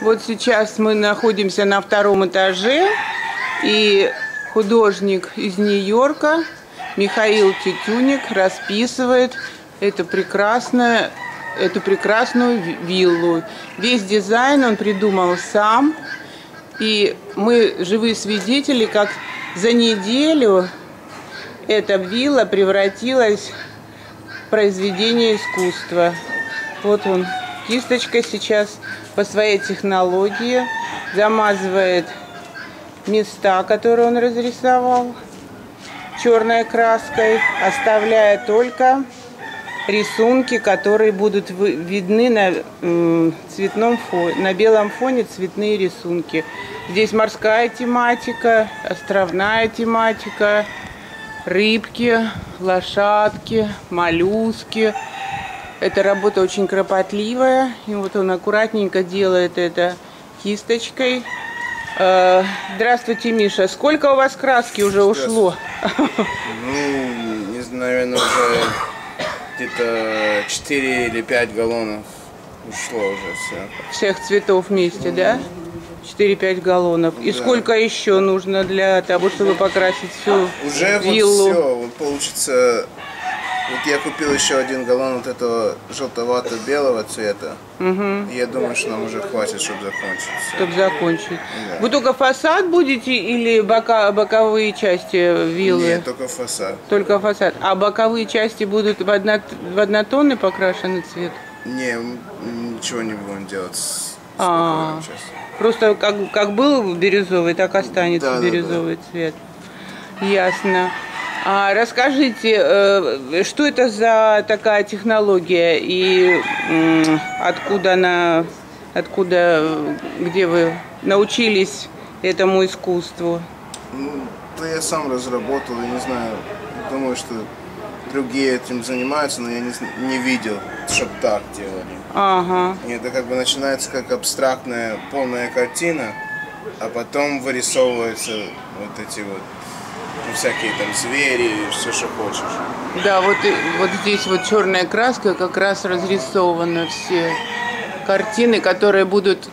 Вот сейчас мы находимся на втором этаже, и художник из Нью-Йорка Михаил Тютюник расписывает эту прекрасную виллу. Весь дизайн он придумал сам, и мы живые свидетели, как за неделю эта вилла превратилась в произведение искусства. Вот он кисточкой сейчас по своей технологии замазывает места, которые он разрисовал черной краской, оставляя только рисунки, которые будут видны на цветном фоне, на белом фоне цветные рисунки. Здесь морская тематика, островная тематика, рыбки, лошадки, моллюски. Эта работа очень кропотливая, и вот он аккуратненько делает это кисточкой. Здравствуйте, Миша. Сколько у вас краски уже ушло? Ну, не знаю, наверное, уже где-то 4 или 5 галлонов ушло уже все. Всех цветов вместе, да? 4-5 галлонов. И да. Сколько еще нужно для того, чтобы покрасить всю уже виллу? Вот все, вот получится. Вот я купил еще 1 галлон вот этого желтовато-белого цвета. Угу. И я думаю, что нам уже хватит, чтобы закончить. Чтобы закончить. Да. Вы только фасад будете или боковые части виллы? Нет, только фасад. Только фасад. А боковые части будут в однотонный покрашенный цвет? Не, ничего не будем делать с боковыми частями. Просто как был бирюзовый, так останется бирюзовый цвет. Ясно. А расскажите, что это за такая технология и где вы научились этому искусству? Ну, да я сам разработал, я не знаю, думаю, что другие этим занимаются, но я не видел, чтобы так делали. Ага. И это как бы начинается как абстрактная полная картина, а потом вырисовываются вот эти вот всякие там звери, все, что хочешь. Да, вот здесь вот черная краска как раз разрисованы все картины, которые будут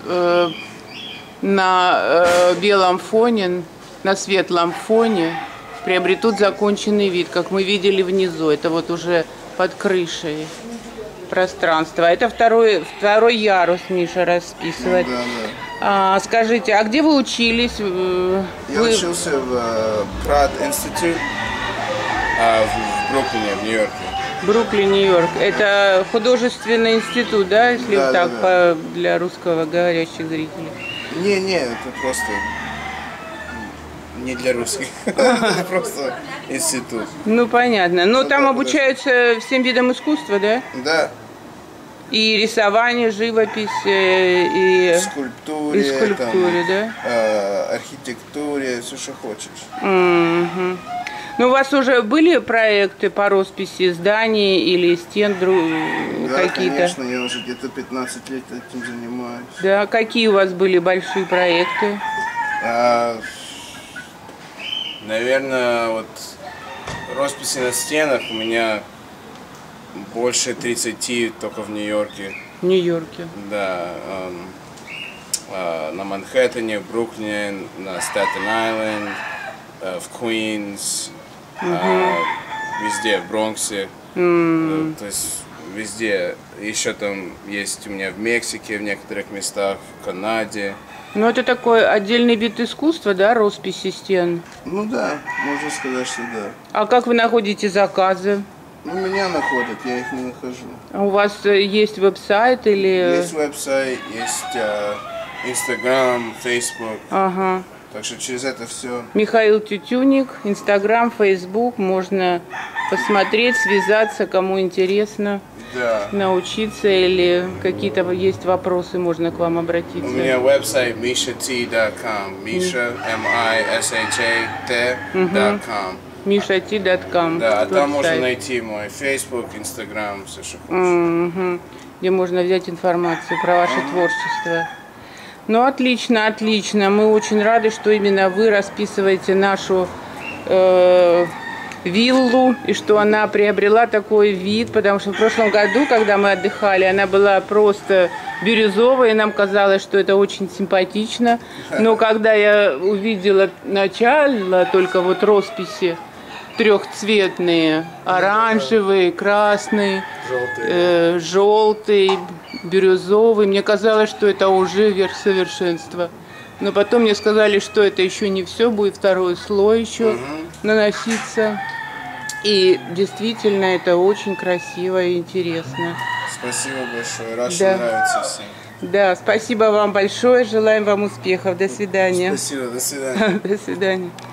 на белом фоне, на светлом фоне приобретут законченный вид, как мы видели внизу. Это вот уже под крышей пространство. Это второй ярус Миша расписывает. Да, да. Скажите, а где вы учились? Я учился в Pratt Institute в Бруклине, в Нью-Йорке. Бруклин, Нью-Йорк. Это художественный институт, да, если да, так, да. Для русскоговорящих зрителей? Не, это просто не для русских. Это просто институт. Ну, понятно. Но там обучаются всем видам искусства, да? Да. И рисование, живопись, и скульптуре, да? Архитектуре, все, что хочешь. Угу. Ну, у вас уже были проекты по росписи зданий или стен какие-то? Да, конечно, я уже где-то 15 лет этим занимаюсь. Да, какие у вас были большие проекты? Наверное, вот росписи на стенах у меня больше 30 только в Нью-Йорке. В Нью-Йорке? Да. На Манхэттене, в Бруклине, на Статен-Айленд, в Квинс, везде, в Бронксе. То есть везде. Еще там есть у меня в Мексике, в некоторых местах, в Канаде. Ну, это такой отдельный вид искусства, да, росписи стен? Ну да, можно сказать, что да. А как вы находите заказы? Ну, меня находят, я их не нахожу. А у вас есть веб-сайт или... Есть веб-сайт, есть Instagram, Facebook. Ага. Так что через это все. Михаил Тютюник, Instagram, Facebook, можно посмотреть, связаться, кому интересно. Да. Научиться или какие-то есть вопросы, можно к вам обратиться. У меня веб-сайт mishat.com, Misha, MISHAT.com. MishaT.com. Да, а там можно найти мой Facebook, Instagram, все, что хочешь. Где можно взять информацию про ваше творчество. Ну, отлично, отлично. Мы очень рады, что именно вы расписываете нашу виллу, и что она приобрела такой вид, потому что в прошлом году, когда мы отдыхали, она была просто бирюзовая, и нам казалось, что это очень симпатично. Но когда я увидела начало, только вот росписи трехцветные, оранжевый, красный, желтый, бирюзовый, мне казалось, что это уже верх совершенства. Но потом мне сказали, что это еще не все, будет второй слой еще наноситься. И действительно, это очень красиво и интересно. Спасибо большое, рад, что нравится всем. Да, спасибо вам большое, желаем вам успехов. До свидания. Спасибо, до свидания. До свидания.